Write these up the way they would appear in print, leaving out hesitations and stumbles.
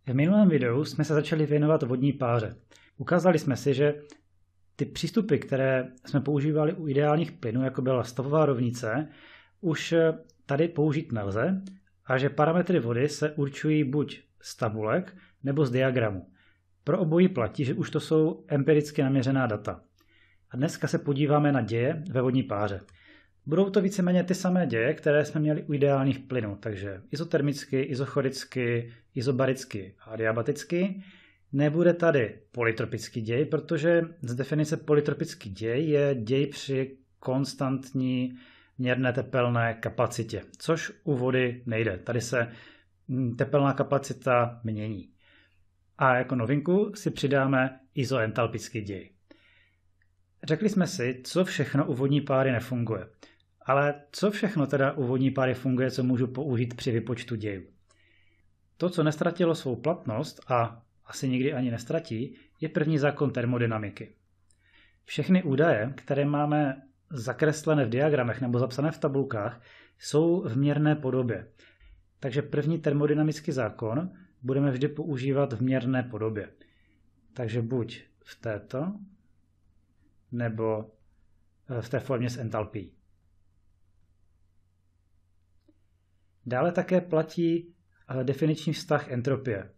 V minulém videu jsme se začali věnovat vodní páře. Ukázali jsme si, že ty přístupy, které jsme používali u ideálních plynů, jako byla stavová rovnice, už tady použít nelze a že parametry vody se určují buď z tabulek nebo z diagramu. Pro obojí platí, že už to jsou empiricky naměřená data. A dneska se podíváme na děje ve vodní páře. Budou to víceméně ty samé děje, které jsme měli u ideálních plynů, takže izotermicky, izochoricky, izobaricky a adiabaticky. Nebude tady polytropický děj, protože z definice polytropický děj je děj při konstantní měrné tepelné kapacitě, což u vody nejde. Tady se tepelná kapacita mění. A jako novinku si přidáme izoentalpický děj. Řekli jsme si, co všechno u vodní páry nefunguje. Ale co všechno teda u vodní páry funguje, co můžu použít při vypočtu dějů? To, co nestratilo svou platnost a asi nikdy ani nestratí, je první zákon termodynamiky. Všechny údaje, které máme zakreslené v diagramech nebo zapsané v tabulkách, jsou v měrné podobě. Takže první termodynamický zákon budeme vždy používat v měrné podobě. Takže buď v této, nebo v té formě s entalpií. Dále také platí definiční vztah entropie.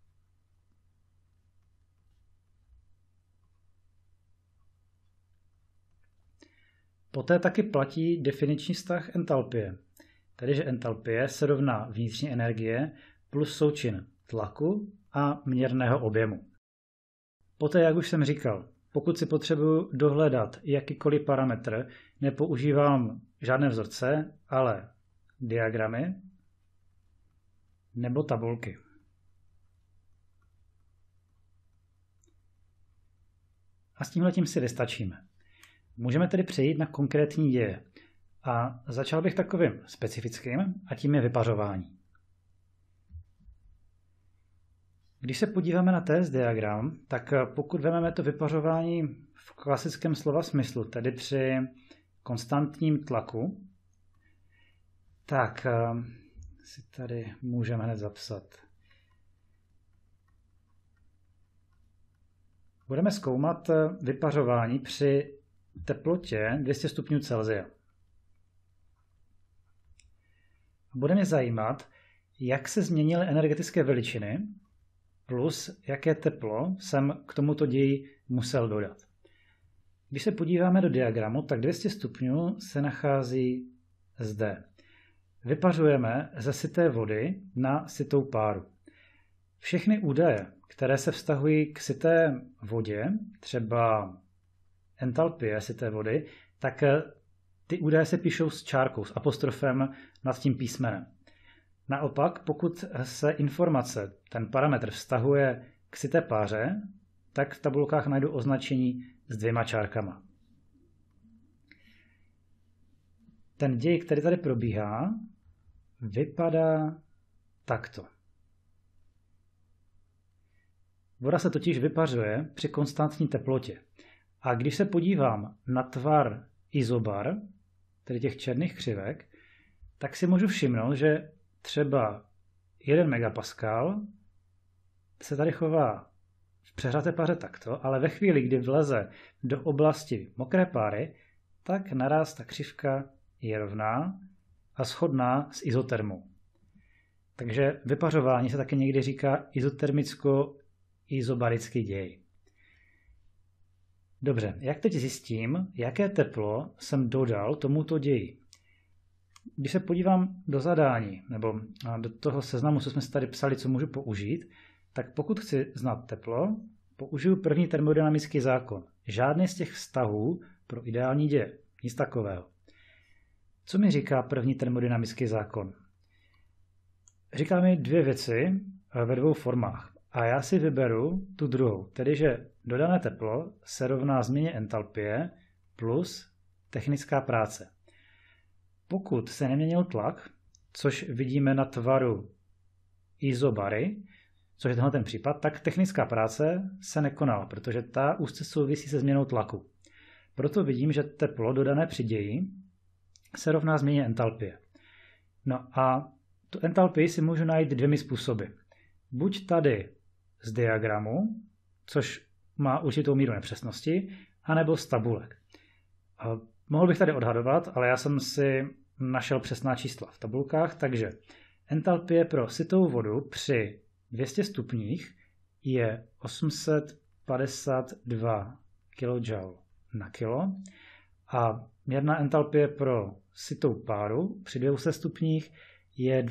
Poté taky platí definiční vztah entalpie, tedy že entalpie se rovná vnitřní energie plus součin tlaku a měrného objemu. Poté, jak už jsem říkal, pokud si potřebuji dohledat jakýkoliv parametr, nepoužívám žádné vzorce, ale diagramy nebo tabulky. A s tímhletím si vystačíme. Můžeme tedy přejít na konkrétní děje. A začal bych takovým specifickým, a tím je vypařování. Když se podíváme na TS diagram, tak pokud vezmeme to vypařování v klasickém slova smyslu, tedy při konstantním tlaku, tak si tady můžeme hned zapsat. Budeme zkoumat vypařování při teplotě 200 stupňů Celsia. Bude mě zajímat, jak se změnily energetické veličiny plus jaké teplo jsem k tomuto ději musel dodat. Když se podíváme do diagramu, tak 200 stupňů se nachází zde. Vypařujeme ze syté vody na sytou páru. Všechny údaje, které se vztahují k syté vodě, třeba entalpie syté vody, tak ty údaje se píšou s čárkou, s apostrofem nad tím písmenem. Naopak, pokud se informace, ten parametr vztahuje k syté páře, tak v tabulkách najdu označení s 2 čárkama. Ten děj, který tady probíhá, vypadá takto. Voda se totiž vypařuje při konstantní teplotě. A když se podívám na tvar izobar, tedy těch černých křivek, tak si můžu všimnout, že třeba 1 megapascal se tady chová v přehřaté páře takto, ale ve chvíli, kdy vleze do oblasti mokré páry, tak naraz ta křivka je rovná a shodná s izotermou. Takže vypařování se také někdy říká izotermicko-izobarický děj. Dobře, jak teď zjistím, jaké teplo jsem dodal tomuto ději? Když se podívám do zadání, nebo do toho seznamu, co jsme si tady psali, co můžu použít, tak pokud chci znát teplo, použiju první termodynamický zákon. Žádný z těch vztahů pro ideální děje. Nic takového. Co mi říká první termodynamický zákon? Říká mi 2 věci ve 2 formách. A já si vyberu tu druhou, tedy že dodané teplo se rovná změně entalpie plus technická práce. Pokud se neměnil tlak, což vidíme na tvaru izobary, což je tenhle ten případ, tak technická práce se nekonala, protože ta úzce souvisí se změnou tlaku. Proto vidím, že teplo dodané při ději se rovná změně entalpie. No a tu entalpii si můžu najít 2 způsoby. buď tady z diagramu, což má určitou míru nepřesnosti, anebo z tabulek. Mohl bych tady odhadovat, ale já jsem si našel přesná čísla v tabulkách, takže entalpie pro sytou vodu při 200 stupních je 852 kJ na kilo a měrná entalpie pro sytou páru při 200 stupních je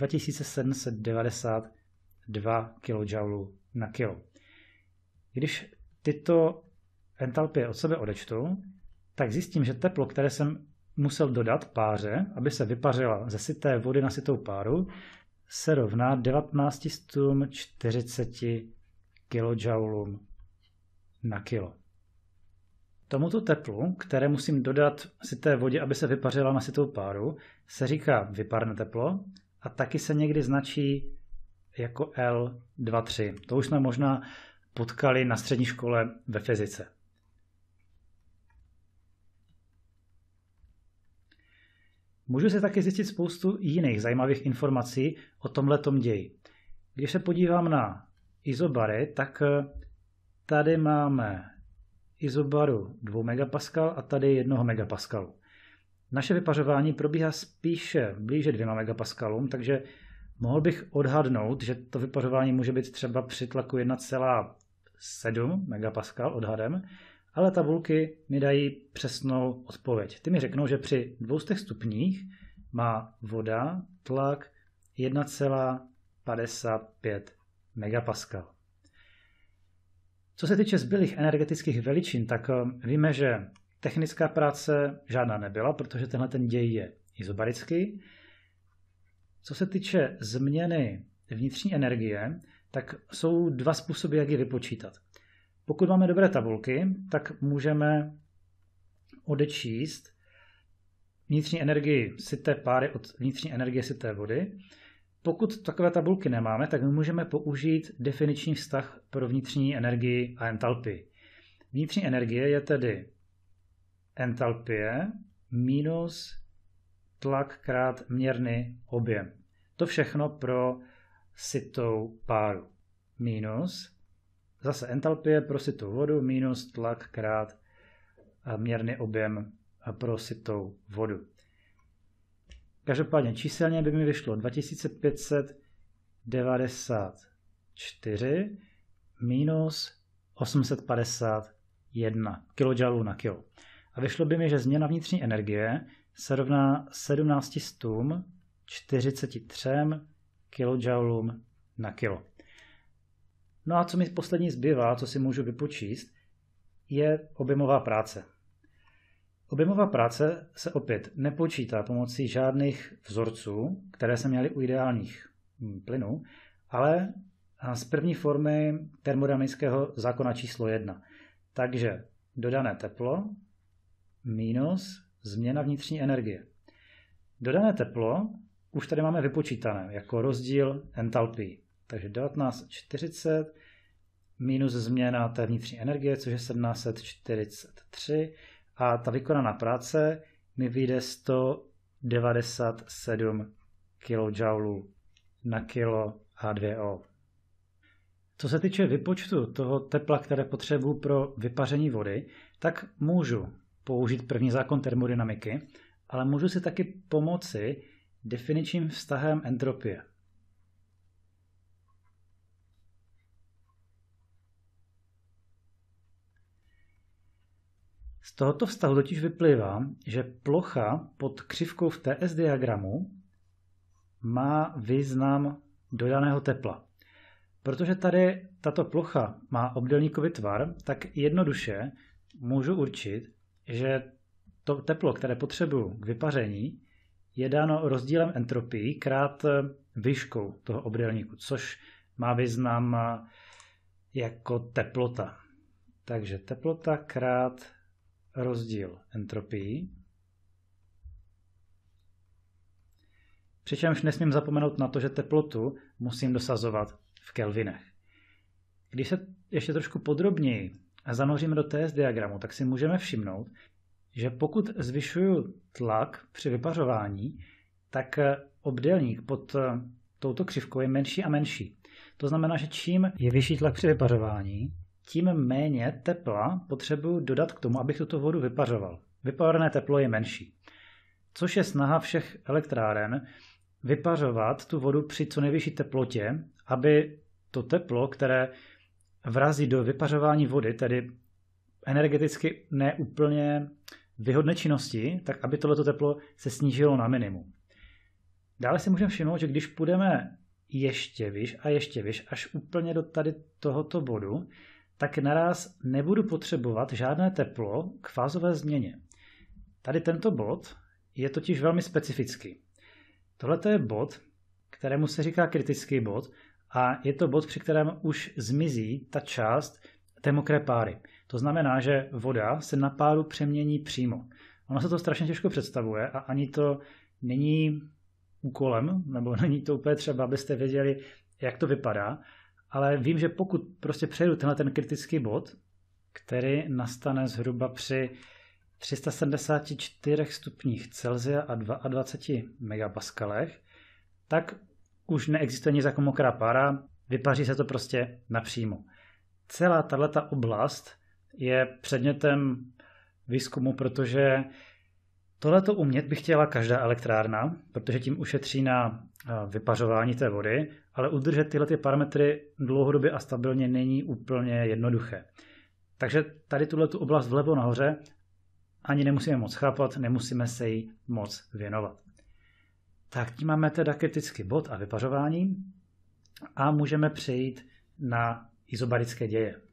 2792 kJ na kilo. Když tyto entalpie od sebe odečtu, tak zjistím, že teplo, které jsem musel dodat páře, aby se vypařila ze syté vody na sytou páru, se rovná 1940 kJ na kilo. Tomuto teplu, které musím dodat syté vodě, aby se vypařila na sytou páru, se říká vyparné teplo a taky se někdy značí jako L23. To už jsme možná potkali na střední škole ve fyzice. Můžu si taky zjistit spoustu jiných zajímavých informací o tomhletom ději. Když se podívám na izobary, tak tady máme izobaru 2 MPa a tady 1 MPa. Naše vypařování probíhá spíše blíže 2 MPa, takže mohl bych odhadnout, že to vypařování může být třeba při tlaku 1,7 MPa odhadem, ale tabulky mi dají přesnou odpověď. Ty mi řeknou, že při 200 stupních má voda tlak 1,55 MPa. Co se týče zbylých energetických veličin, tak víme, že technická práce žádná nebyla, protože tenhle ten děj je izobarický. Co se týče změny vnitřní energie, tak jsou dva způsoby, jak ji vypočítat. Pokud máme dobré tabulky, tak můžeme odečíst vnitřní energii syté páry od vnitřní energie syté vody. Pokud takové tabulky nemáme, tak můžeme použít definiční vztah pro vnitřní energii a entalpii. Vnitřní energie je tedy entalpie minus tlak krát měrný objem. To všechno pro sytou páru. Minus zase entalpie pro sytou vodu minus tlak krát měrný objem pro sytou vodu. Každopádně číselně by mi vyšlo 2594 minus 851 kJ na kilo. A vyšlo by mi, že změna vnitřní energie se rovná 1743 kJ na kilo. No a co mi poslední zbývá, co si můžu vypočíst, je objemová práce. Objemová práce se opět nepočítá pomocí žádných vzorců, které jsme měli u ideálních plynů, ale z první formy termodynamického zákona číslo 1. Takže dodané teplo minus změna vnitřní energie. Dodané teplo už tady máme vypočítané jako rozdíl entalpii. Takže 1940 minus změna té vnitřní energie, což je 1743, a ta vykonaná práce mi vyjde 197 kJ na kilo H2O. Co se týče vypočtu toho tepla, které potřebuji pro vypaření vody, tak můžu použít první zákon termodynamiky, ale můžu si taky pomoci definičním vztahem entropie. Z tohoto vztahu totiž vyplývá, že plocha pod křivkou v TS diagramu má význam dodaného tepla. Protože tady tato plocha má obdélníkový tvar, tak jednoduše můžu určit, že to teplo, které potřebuji k vypaření, je dáno rozdílem entropii krát výškou toho obdélníku, což má význam jako teplota. Takže teplota krát rozdíl entropii. Přičemž nesmím zapomenout na to, že teplotu musím dosazovat v kelvinech. Když se ještě trošku podrobněji zanoříme do TS diagramu, tak si můžeme všimnout, že pokud zvyšuju tlak při vypařování, tak obdélník pod touto křivkou je menší a menší. To znamená, že čím je vyšší tlak při vypařování, tím méně tepla potřebuji dodat k tomu, abych tuto vodu vypařoval. Vyparované teplo je menší. Což je snaha všech elektráren vypařovat tu vodu při co nejvyšší teplotě, aby to teplo, které vrazí do vypařování vody, tedy energeticky neúplně výhodné činnosti, tak aby tohleto teplo se snížilo na minimum. Dále si můžeme všimnout, že když půjdeme ještě výš, až úplně do tady tohoto bodu, tak naraz nebudu potřebovat žádné teplo k fázové změně. Tady tento bod je totiž velmi specifický. Tohle je bod, kterému se říká kritický bod a je to bod, při kterém už zmizí ta část té mokré páry. To znamená, že voda se na páru přemění přímo. Ono se to strašně těžko představuje a ani to není úkolem, nebo není to úplně třeba, abyste věděli, jak to vypadá, ale vím, že pokud prostě přejdu tenhle ten kritický bod, který nastane zhruba při 374 stupních Celsia a 22 megapaskalech, tak už neexistuje nic jako mokrá pára, vypaří se to prostě napřímo. Celá tato oblast je předmětem výzkumu, protože tohleto umět by chtěla každá elektrárna, protože tím ušetří na vypařování té vody, ale udržet tyhle ty parametry dlouhodobě a stabilně není úplně jednoduché. Takže tady tuhletu oblast vlevo nahoře ani nemusíme moc chápat, nemusíme se jí moc věnovat. Tak tím máme teda kritický bod a vypařování a můžeme přejít na izobarické děje.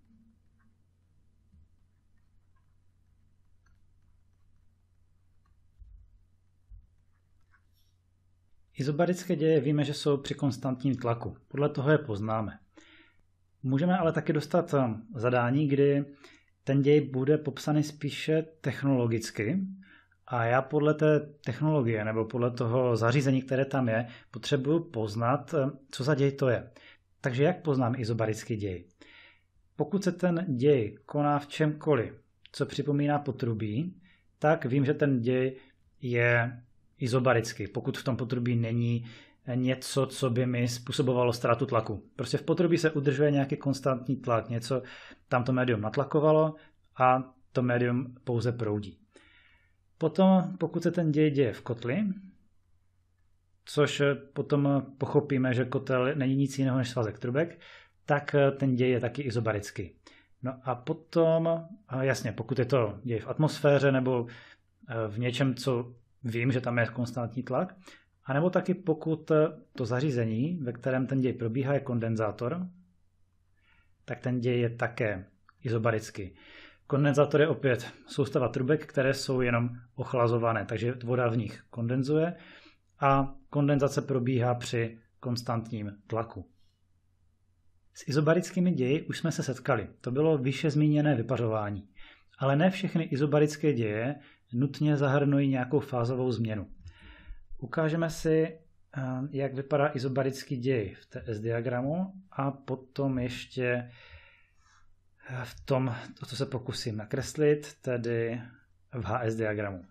Izobarické děje víme, že jsou při konstantním tlaku. Podle toho je poznáme. Můžeme ale taky dostat zadání, kdy ten děj bude popsaný spíše technologicky a já podle té technologie nebo podle toho zařízení, které tam je, potřebuju poznat, co za děj to je. Takže jak poznám izobarický děj? Pokud se ten děj koná v čemkoliv, co připomíná potrubí, tak vím, že ten děj je izobarický, pokud v tom potrubí není něco, co by mi způsobovalo ztrátu tlaku. Prostě v potrubí se udržuje nějaký konstantní tlak, něco tam to médium natlakovalo a to médium pouze proudí. Potom, pokud se ten děj děje v kotli, což potom pochopíme, že kotel není nic jiného než svazek trubek, tak ten děj je taky izobarický. No a potom, jasně, pokud je to děj v atmosféře nebo v něčem, co vím, že tam je konstantní tlak, anebo taky pokud to zařízení, ve kterém ten děj probíhá, je kondenzátor, tak ten děj je také izobarický. Kondenzátor je opět soustava trubek, které jsou jenom ochlazované, takže voda v nich kondenzuje a kondenzace probíhá při konstantním tlaku. S izobarickými ději už jsme se setkali. To bylo výše zmíněné vypařování. Ale ne všechny izobarické děje nutně zahrnují nějakou fázovou změnu. Ukážeme si, jak vypadá izobarický děj v TS diagramu a potom ještě v tom, co se pokusím nakreslit, tedy v HS diagramu.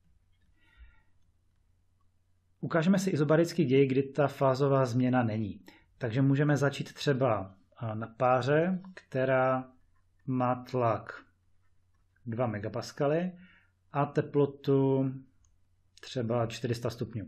Ukážeme si izobarický děj, kdy ta fázová změna není. Takže můžeme začít třeba na páře, která má tlak 2 megapaskaly a teplotu třeba 400 stupňů.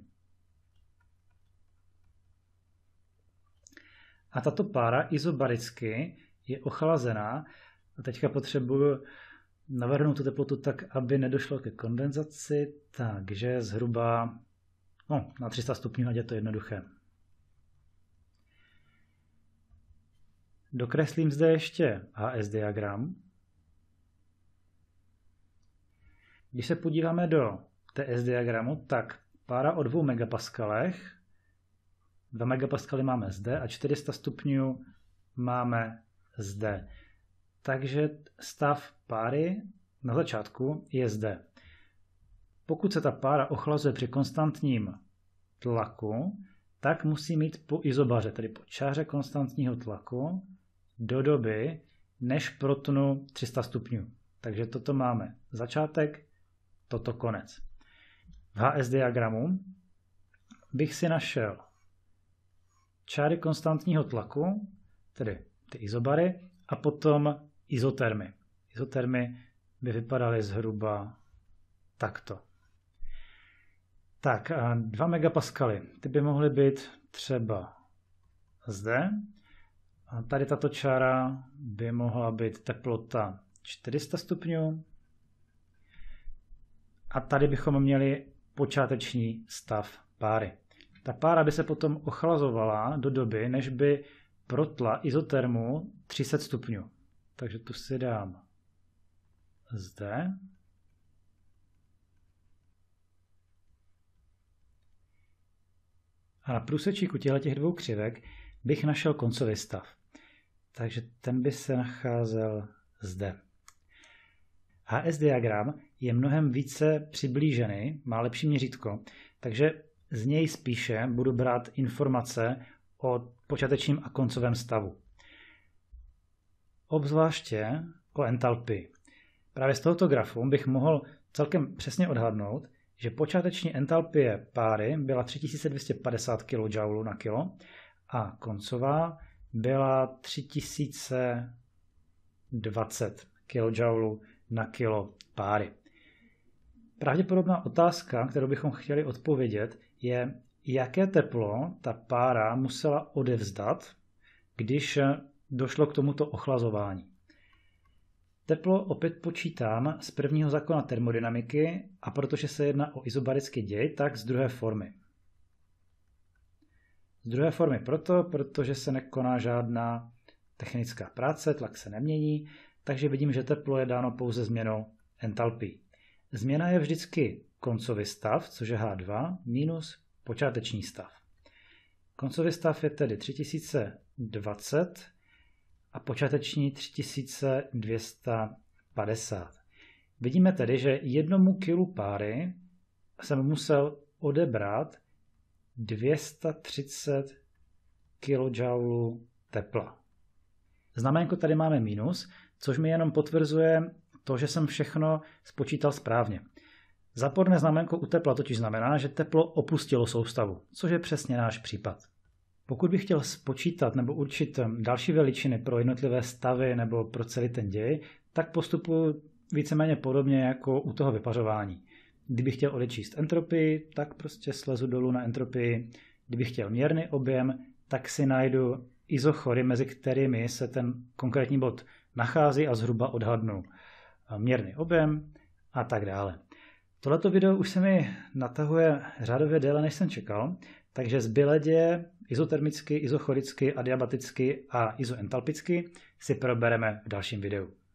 A tato pára izobaricky je ochlazená a teďka potřebuji navrhnout tu teplotu tak, aby nedošlo ke kondenzaci, takže zhruba na 300 stupňů, ať je to jednoduché. Dokreslím zde ještě HS diagram. Když se podíváme do TS diagramu, tak pára o 2 megapaskalech, 2 megapaskaly máme zde a 400 stupňů máme zde. Takže stav páry na začátku je zde. Pokud se ta pára ochlazuje při konstantním tlaku, tak musí mít po izobaře, tedy po čáře konstantního tlaku, do doby, než protnu 300 stupňů. Takže toto máme začátek, toto konec. V HS diagramu bych si našel čáry konstantního tlaku, tedy ty izobary, a potom izotermy. Izotermy by vypadaly zhruba takto. Tak, a 2 megapaskaly, ty by mohly být třeba zde. A tady tato čára by mohla být teplota 400 stupňů. A tady bychom měli počáteční stav páry. Ta pára by se potom ochlazovala do doby, než by protla izotermu 300 stupňů. Takže tu si dám zde. A na průsečíku těchto dvou křivek bych našel koncový stav. Takže ten by se nacházel zde. HS diagram je mnohem více přiblížený, má lepší měřítko, takže z něj spíše budu brát informace o počátečním a koncovém stavu. Obzvláště o entalpii. Právě z tohoto grafu bych mohl celkem přesně odhadnout, že počáteční entalpie páry byla 3250 kJ na kilo a koncová byla 3020 kJ na kilo páry. Pravděpodobná otázka, kterou bychom chtěli odpovědět, je, jaké teplo ta pára musela odevzdat, když došlo k tomuto ochlazování. Teplo opět počítám z prvního zákona termodynamiky a protože se jedná o izobarický děj, tak z druhé formy. Z druhé formy protože se nekoná žádná technická práce, tlak se nemění, takže vidím, že teplo je dáno pouze změnou entalpii. Změna je vždycky koncový stav, což je H2, minus počáteční stav. Koncový stav je tedy 3020 a počáteční 3250. Vidíme tedy, že 1 kilu páry jsem musel odebrat 230 kJ tepla. Znamenko tady máme minus, což mi jenom potvrzuje to, že jsem všechno spočítal správně. Záporné znamenko u tepla totiž znamená, že teplo opustilo soustavu, což je přesně náš případ. Pokud bych chtěl spočítat nebo určit další veličiny pro jednotlivé stavy nebo pro celý ten děj, tak postupuji víceméně podobně jako u toho vypařování. Kdybych chtěl odečíst entropii, tak prostě slezu dolů na entropii. Kdybych chtěl měrný objem, tak si najdu izochory, mezi kterými se ten konkrétní bod nachází a zhruba odhadnu měrný objem a tak dále. Tohleto video už se mi natahuje řádově déle, než jsem čekal, takže zbylé děje izotermicky, izochoricky, adiabaticky a izoentalpicky si probereme v dalším videu.